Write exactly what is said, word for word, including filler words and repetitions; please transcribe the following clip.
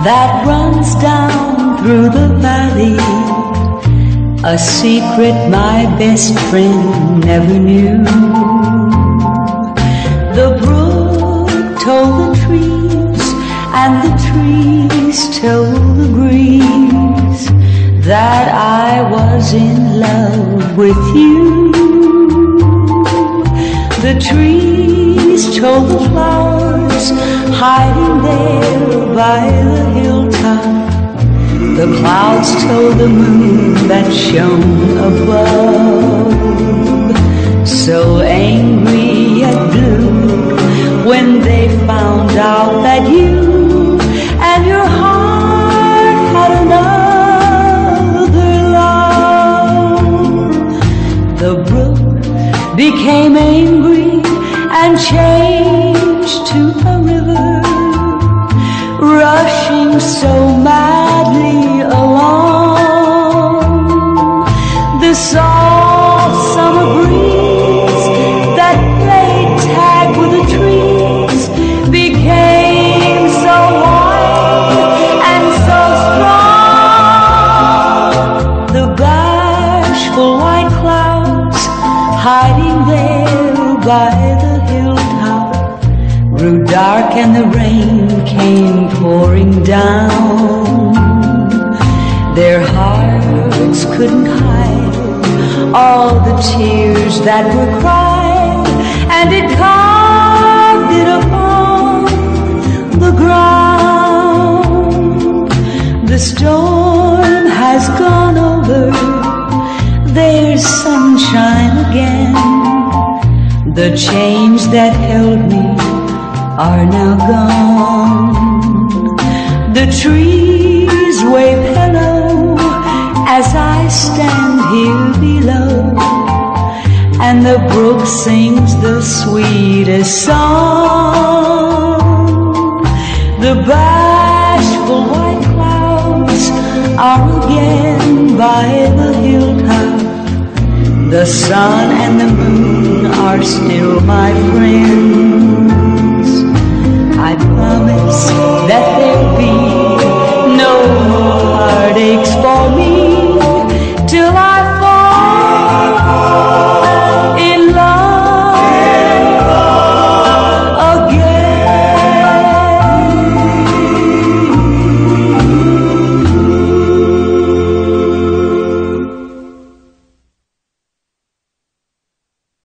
that runs down through the valley, a secret my best friend never knew. The brook told the trees, and the trees told the breeze that I was in love with you. The trees told the flowers hiding there by the hilltop. The clouds told the moon that shone above. So angry yet blue when they found out that you and your heart had another love. The brook became angry and changed to a river, rushing so madly along. The soft summer breeze that played tag with the trees became so wild and so strong. The bashful white clouds hiding there by the hilltop grew dark, and the rain came pouring down. Their hearts couldn't hide all the tears that were cried, and it carved it upon the ground. The storm has gone over, there's sunshine again. The chains that held me are now gone. The trees wave hello as I stand here below, and the brook sings the sweetest song. The bashful white clouds are again by the hilltop. The sun and the moon are still my friends.